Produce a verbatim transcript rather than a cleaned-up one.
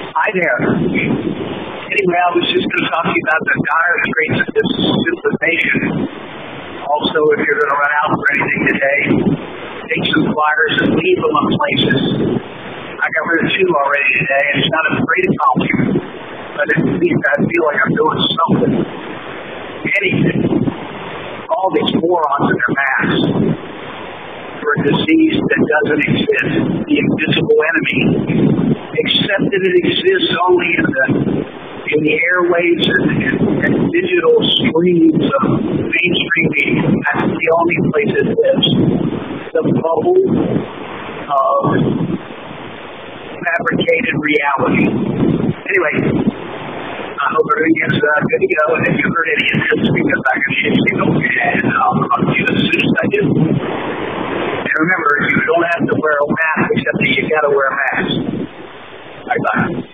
Hi there. Anyway, I was just going to talk to you about the dire straits of this civilization. Also, if you're going to run out for anything today, take some flyers and leave them on places. I got rid of two already today, and it's not a great accomplishment, but at least I feel like I'm doing something. Anything. All these morons in their masks for a disease that doesn't exist, the invisible enemy, except that it exists only in the in the airwaves and, and, and digital screens of mainstream media. That's the only place it lives. The bubble of fabricated reality. Anyway, I hope everything is uh, good to go, and if you heard any of this, because I can ship signal, and I'll talk to you as soon as I do. And remember, you don't have to wear a mask except that you got to wear a mask. Bye-bye.